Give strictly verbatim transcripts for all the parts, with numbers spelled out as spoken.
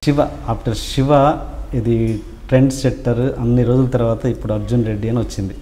Shiva after Shiva ఇది trend setter అన్ని రోజుల తర్వాత ఇప్పుడు అర్జున్ రెడ్డి అని వచ్చింది.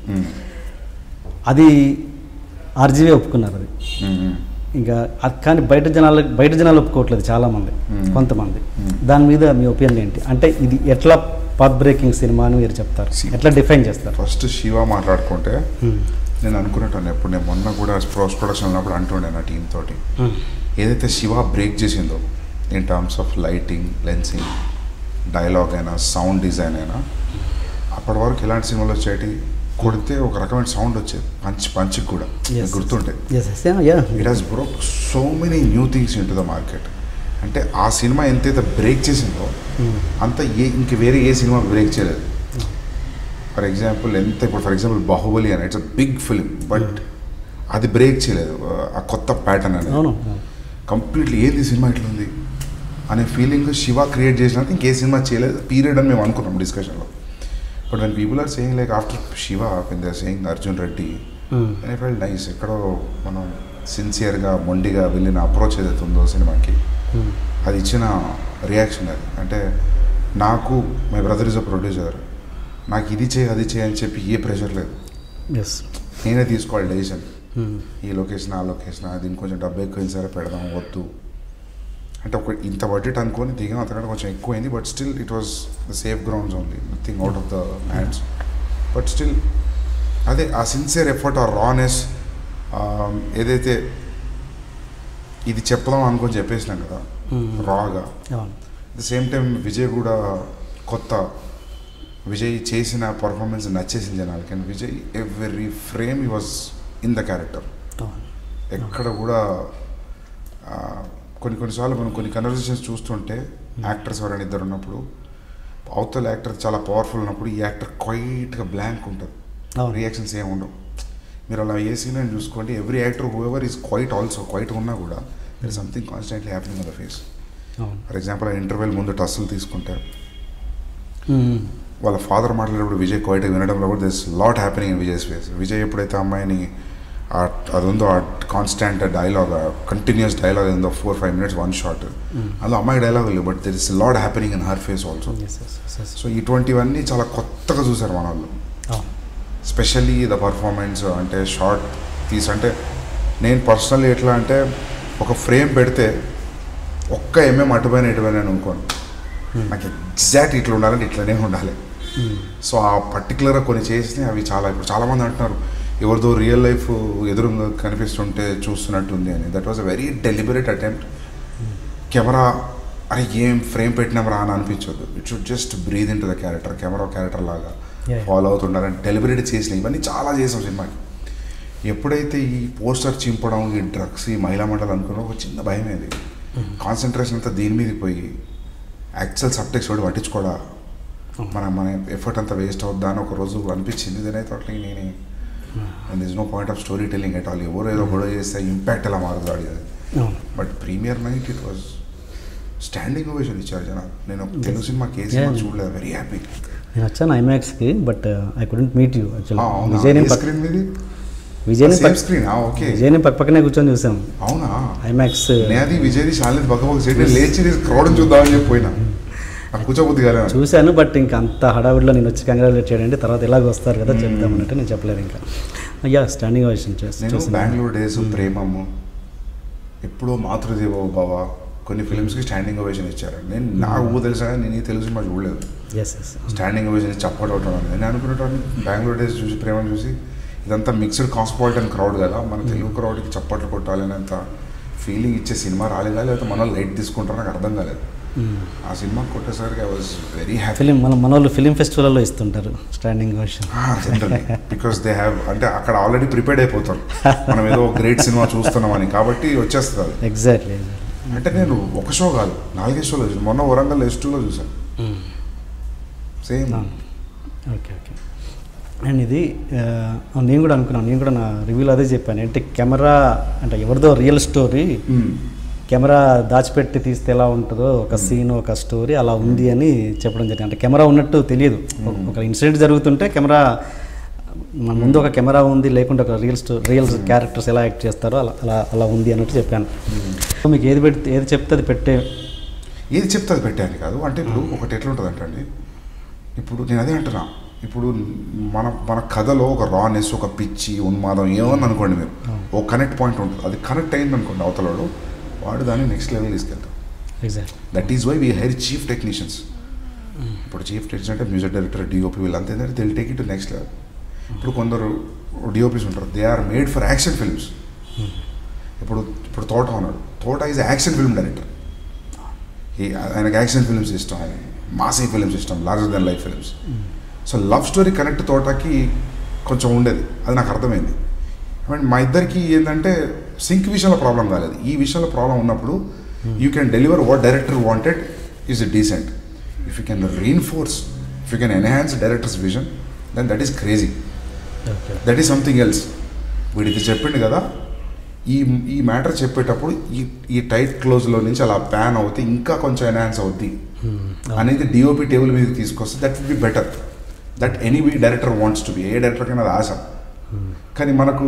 అది ఆర్జీవే ఒప్పుకున్నారు అది. ఇంకా కానీ బయట జనాలు బయట జనాలు ఒప్పుకోవట్లేదు చాలామంది, కొంతమంది. దాని మీద మీ ఒపీనియన్ ఏంటి? అంటే ఇది ఎట్లా పాత్ బ్రేకింగ్ సినిమా అని మీరు చెప్తారు, ఎట్లా డిఫైన్ చేస్తారు? ఫస్ట్ శివ మాట్లాడుకుంటే నేను అనుకున్నట్టు ఎప్పుడు నేను మొన్న కూడా పోస్ట్ ప్రొడక్షన్ ఉన్నప్పుడు అంటుండే నా టీం తోటి, ఏదైతే శివ బ్రేక్ చేసిందో in terms of lighting, lensing, dialogue అయినా, సౌండ్ డిజైన్ అయినా, అప్పటి వరకు ఇలాంటి సినిమాలు వచ్చేటి కొడితే ఒక రకమైన సౌండ్ వచ్చేది, పంచ్ పంచ్కి కూడా గుర్తుంటే. It has broke so many new things into the market. అంటే ఆ సినిమా ఎంతైతే బ్రేక్ చేసిందో అంత ఏ ఇంక వేరే ఏ సినిమా బ్రేక్ చేయలేదు. ఫర్ ఎగ్జాంపుల్ ఎంత ఇప్పుడు ఫర్ ఎగ్జాంపుల్ బాహుబలి అని it's a big film, but అది బ్రేక్ చేయలేదు ఆ కొత్త ప్యాటర్న్ అనేది. కంప్లీట్లీ ఏది సినిమా ఇట్లుంది అనే ఫీలింగ్ శివ క్రియేట్ చేసినంత ఇంకే సినిమా చేయలేదు పీరియడ్ అని మేము అనుకున్నాం డిస్కషన్లో. But when people are saying like after Shiva when they are saying Arjun Reddy, I felt nice. ఎక్కడో మనం సిన్సియర్గా మొండిగా వెళ్ళిన అప్రోచ్ ఏదైతే ఉందో సినిమాకి, అది ఇచ్చిన రియాక్షన్ అది. అంటే నాకు my brother is a producer, నాకు ఇది చేయి అది చేయి అని చెప్పి ఏ ప్రెషర్ లేదు, నేనే తీసుకోవాలి డెసిషన్. ఈ లొకేషన్ ఆ లొకేషన్ అది ఇంకొంచెం డబ్బు ఎక్కువైంది సరే పెడదాం వద్దు అంటే ఒక ఇంత బడ్జెట్ అనుకొని దిగిన అంతకంటే కొంచెం ఎక్కువైంది. But still it was the safe grounds only, nothing out of the hands. But still అదే ఆ సిన్సియర్ ఎఫర్ట్, ఆ రానెస్, ఏదైతే ఇది చెప్దాం అనుకొని చెప్పేసినాం కదా రాగా. ద సేమ్ టైం విజయ్ కూడా కొత్త, విజయ్ చేసిన పర్ఫార్మెన్స్ నచ్చేసింది జనాలకి. And Vijay every frame he was in the character. ఎక్కడ కూడా కొన్ని కొన్నిసార్లు మనం కొన్ని కన్వర్సేషన్స్ చూస్తుంటే యాక్టర్స్ ఎవరైనా ఇద్దరు ఉన్నప్పుడు అవతల యాక్టర్ చాలా పవర్ఫుల్ ఉన్నప్పుడు ఈ యాక్టర్ క్వైట్గా బ్లాంక్ ఉంటుంది, రియాక్షన్స్ ఏమి ఉండవు. మీరు అలా ఏ సీన్ అని చూసుకోండి, every actor whoever is quiet also quiet ఉన్నా కూడా there is something constantly happening on the face. For example ఆ ఇంటర్వెల్ ముందు టస్సులు తీసుకుంటారు, వాళ్ళ ఫాదర్ మాట్లాడేటప్పుడు విజయ్ క్వైట్గా వినడంలో కూడా this lot happening in Vijay's face. Vijay ఎప్పుడైతే అమ్మాయిని అది ఉందో ఆ కాన్స్టాంట్ డైలాగ్, కంటిన్యూస్ డైలాగ్ ఉందో four five minutes one shot, అందులో అమ్మాయి డైలాగ్ లేదు, but there is lot happening in her face also. So ఇటువంటివన్నీ చాలా కొత్తగా చూసారు మన వాళ్ళు. స్పెషల్లీ ద పర్ఫార్మెన్స్ అంటే షార్ట్ తీసి, అంటే నేను పర్సనల్లీ ఎట్లా అంటే ఒక ఫ్రేమ్ పెడితే ఒక్క ఎంఎం అటుపోయిన ఇటుపోయిన అనుకోను, నాకు ఎగ్జాక్ట్ ఇట్లా ఉండాలంటే ఇట్లనే ఉండాలి. సో ఆ పర్టికులర్గా కొన్ని చేసినాయి అవి చాలా. ఇప్పుడు చాలామంది అంటున్నారు ఎవరిదో రియల్ లైఫ్ ఎదురుగా కనిపిస్తుంటే చూస్తున్నట్టుంది అని. That was a very deliberate attempt. Camera అరే ఏం ఫ్రేమ్ పెట్టినాం రా అని అనిపించొద్దు, it should just breathe into the character, camera character లాగా ఫాలో అవుతుండాలని డెలిబరేట్ చేసినాయి. ఇవన్నీ చాలా చేసాం సినిమాకి. ఎప్పుడైతే ఈ పోస్టర్ చింపడం, ఈ డ్రగ్స్, ఈ మహిళా మండలి అనుకున్నా ఒక చిన్న భయం ఏది, కాన్సన్ట్రేషన్ అంతా దీని మీదకి పోయి యాక్చువల్ సబ్టెక్స్ట్ కూడా పట్టించుకోవడా, మన మన ఎఫర్ట్ అంతా వేస్ట్ అవుద్దా అని ఒక రోజు అనిపించింది. దీనైతే అట్లా నేను and this no point of story telling at all. ఎవరు ఏదో గొడవ చేస్తే ఇంపాక్ట్ ఎలా మారుతాడు అది. But premiere night it was standing ovation ఇచ్చారు జనాలు. నేను తెలుగు సినిమా కేసు చూడలేదు, వెరీ హ్యాపీ. నేను వచ్చాను ఐమాక్స్కి, but I couldn't meet you actually. Vijay screen okay, విజయ్ని పక్క పక్కనే కూర్చొని చూసాం. అవునా? ఐమాక్స్ నేది విజయ్ని శాలిని పక్క పక్క సీట్ లేచి క్రౌడ్ చూద్దామని చెప్పి పోయినా, కూర్చోబుద్ది కాలే చూశాను. బట్ ఇంకా అంత హడావిడిలో నేను వచ్చి కంగ్రాచులేట్ చేయడండి, తర్వాత ఎలాగ వస్తారు కదా చెప్దామన్నట్టు నేను చెప్పలేదు. ఇంకా అయ్యా స్టాండింగ్ ఓవేషన్ చేస్తాను. బెంగళూరు డేస్, ప్రేమము, ఎప్పుడో మాతృదేవో భవ, కొన్ని ఫిల్మ్స్కి స్టాండింగ్ ఓవేషన్ ఇచ్చారు. నేను నాకు ఊ తెలుసా, నేను ఈ తెలుగు సినిమా చూడలేదు. స్టాండింగ్ ఓవేషన్ చప్పట్ అవటం అని నేను అనుకునేటప్పుడు బెంగళూరు డేస్ చూసి, ప్రేమను చూసి, ఇదంతా మిక్స్డ్ కాస్మోపాలిటన్ క్రౌడ్ కదా, మన తెలుగు క్రౌడ్కి చప్పట్లు కొట్టాలి అనేంత ఫీలింగ్ ఇచ్చే సినిమా రాలేదా, లేకపోతే మన లైట్ తీసుకుంటారో నాకు అర్థం కాలేదు. ఆ సినిమా కొట్టేసరికి I was very happy. Film మన మన వాళ్ళు ఫిలిం ఫెస్టివల్లో ఇస్తుంటారు standing ovation, because they have, అంటే అక్కడ ఆల్రెడీ ప్రిపేర్డ్ అయిపోతారు మనం ఏదో గ్రేట్ సినిమా చూస్తున్నామని, కాబట్టి వచ్చేస్తుంది అది. ఎగ్జాక్ట్లీ. అంటే నేను ఒక షో కాదు, నాలుగే షోలో చూసాను. మొన్న వరంగల్ ఎస్ టూలో చూసాను సేమ్. Okay okay. అండ్ ఇది నేను కూడా అనుకున్నాను, నేను కూడా నా రివ్యూలో అదే చెప్పాను. అంటే కెమెరా అంటే ఎవరిదో రియల్ స్టోరీ, కెమెరా దాచిపెట్టి తీస్తే ఎలా ఉంటుందో ఒక సీన్, ఒక స్టోరీ అలా ఉంది అని చెప్పడం జరిగింది. అంటే కెమెరా ఉన్నట్టు తెలియదు, ఒక ఇన్సిడెంట్ జరుగుతుంటే కెమెరా మన ముందు ఒక కెమెరా ఉంది, లేకుంటే ఒక రియల్ స్టో రియల్ క్యారెక్టర్స్ ఎలా యాక్ట్ చేస్తారో అలా అలా అలా ఉంది అన్నట్టు చెప్పాను. మీకు ఏది పెడితే ఏది చెప్తే అది పెట్టే ఏది చెప్తే అది పెట్టాను కాదు. అంటే ఇప్పుడు ఒకటి ఎట్లా ఉంటుంది అంటే అండి, ఇప్పుడు నేను అదే అంటున్నా, ఇప్పుడు మన మన కథలో ఒక రానెస్, ఒక పిచ్చి, ఉన్మాదం ఏమని అనుకోండి మీరు, ఒక కనెక్ట్ పాయింట్ ఉంటుంది. అది కనెక్ట్ అయింది అనుకోండి అవతలవాడు, వాడు దాన్ని నెక్స్ట్ లెవెల్ తీసుకెళ్తాం. That is why we hire chief technicians. ఇప్పుడు చీఫ్ టెక్నీషియన్ అంటే మ్యూజిక్ డైరెక్టర్, డిఓపి, వీళ్ళంతా ఏంటంటే they'll take it to next level. ఇప్పుడు కొందరు డిఓపీస్ ఉంటారు, they are made for action films. ఇప్పుడు ఇప్పుడు తోట ఉన్నాడు, తోట ఈజ్ యాక్షన్ ఫిల్మ్ డైరెక్టర్. ఈ ఆయనకు యాక్షన్ ఫిల్మ్స్ ఇష్టం, మాసీ ఫిల్మ్స్ ఇష్టం, larger than life films. So love story connect తోటకి కొంచెం ఉండేది, అది నాకు అర్థమైంది. అండ్ మా ఇద్దరికి ఏంటంటే సింక్ విషయంలో ప్రాబ్లం కాలేదు. ఈ విషయంలో ప్రాబ్లం ఉన్నప్పుడు you can deliver what director wanted is decent. If you can reinforce, if you can enhance director's vision, then that is crazy, that is something else. వీడిది చెప్పిండు కదా, ఈ ఈ మ్యాటర్ చెప్పేటప్పుడు ఈ ఈ టైట్ క్లోజ్లో నుంచి అలా ప్యాన్ అవుతే ఇంకా కొంచెం ఎన్హాన్స్ అవుద్ది అనేది డిఓపి టేబుల్ మీద తీసుకొస్తే that will be better. That any director wants to be, ఏ డైరెక్టర్ కైనా అది ఆశ. కానీ మనకు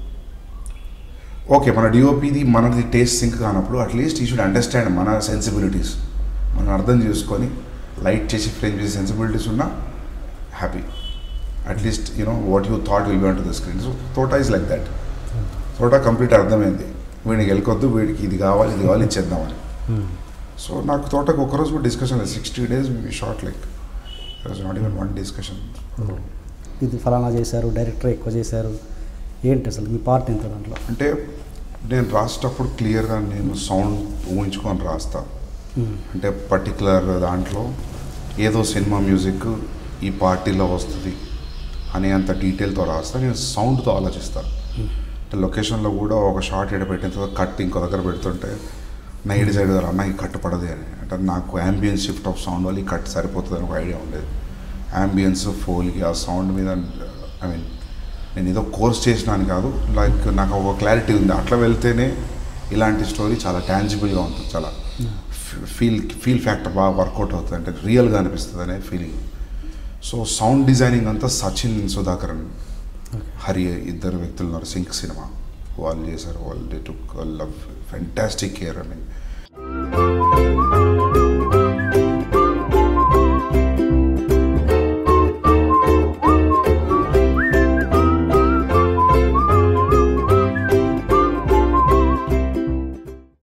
ఓకే, మన డిఓపిది మనది టేస్ట్ సింక్ కానప్పుడు అట్లీస్ట్ యూ షుడ్ అండర్స్టాండ్ మన సెన్సిబిలిటీస్, మనం అర్థం చేసుకొని లైట్ చేసి ఫ్రేమ్ చేసే సెన్సిబిలిటీస్ ఉన్నా happy. At least you know what you thought will be onto the screen. So Thota is like that. Thota complete అర్థమైంది, వీడికి వెళ్ళకొద్దు, వీడికి ఇది కావాలి, ఇది కావాలి, ఇచ్చేద్దామని. సో నాకు తోటకు ఒకరోజు కూడా డిస్కషన్ లేదు. Sixty days shot like not even one discussion. ఇది ఫలానా చేశారు, డైరెక్టర్ ఎక్కువ చేశారు, ఏంటి అసలు మీ పార్ట్ ఎంత దాంట్లో? అంటే నేను రాసేటప్పుడు క్లియర్గా నేను సౌండ్ ఊహించుకొని రాస్తా. అంటే పర్టికులర్ దాంట్లో ఏదో సినిమా మ్యూజిక్ ఈ పార్టీలో వస్తుంది అనే అంత డీటెయిల్తో రాస్తా. నేను సౌండ్తో ఆలోచిస్తాను. అంటే లొకేషన్లో కూడా ఒక షార్ట్ ఎడ పెట్టిన తర్వాత కట్ ఇంకో దగ్గర పెడుతుంటే నా ఏడు సైడ్ అన్న ఈ కట్ పడదు అని, అంటే నాకు యాంబియన్స్ షిఫ్ట్ ఆఫ్ సౌండ్ వల్ల ఈ కట్ సరిపోతుంది అని ఒక ఐడియా ఉండేది. యాంబియన్స్ ఫోల్కి ఆ సౌండ్ మీద ఐ మీన్ నేను ఏదో కోర్స్ చేసినాను కాదు, లైక్ నాకు ఒక క్లారిటీ ఉంది. అట్లా వెళ్తేనే ఇలాంటి స్టోరీ చాలా టాంజిబుల్గా ఉంటుంది, చాలా ఫీల్ ఫీల్ ఫ్యాక్టర్ బాగా వర్కౌట్ అవుతుంది, అంటే రియల్గా అనిపిస్తుంది అనే ఫీలింగ్. సో సౌండ్ డిజైనింగ్ అంతా సచిన్ సుధాకరన్ హరి ఇద్దరు వ్యక్తులు ఉన్నారు, సింక్ సినిమా వాళ్ళు చేశారు. వాళ్ళు they took love fantastic care. I mean